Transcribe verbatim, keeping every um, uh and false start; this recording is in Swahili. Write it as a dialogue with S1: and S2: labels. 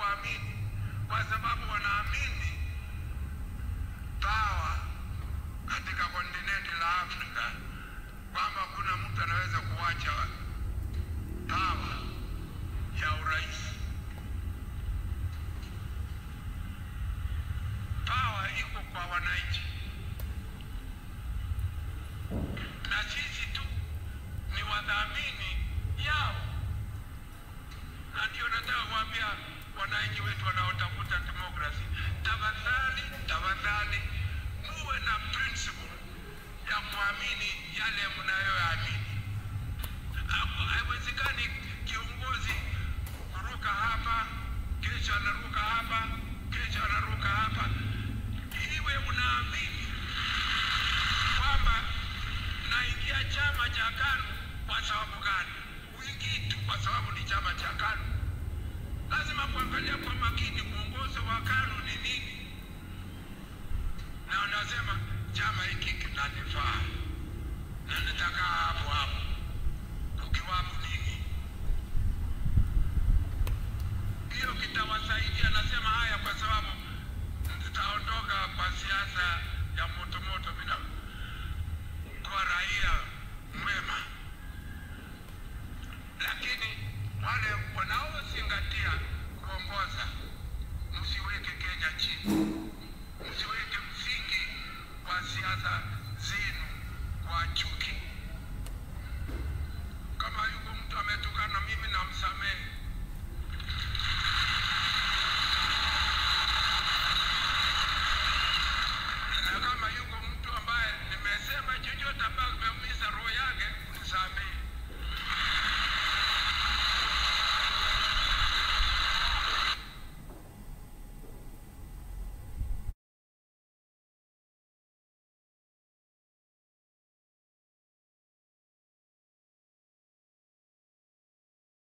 S1: hawaamini, kwa sababu wanaamini power katika kontinenti la Afrika, kwamba kuna mtu anaweza kuacha power ya urais. Power iko kwa wananchi, na sisi tu ni wadhamini yao. Na ndio nataka kuambia wananchi wetu wanaotafuta demokrasi, tafadhali tafadhali muwe na principle ya kuamini yale mnayoamini. Haiwezekani kiongozi kuruka hapa, kesho anaruka hapa, kesho anaruka hapa.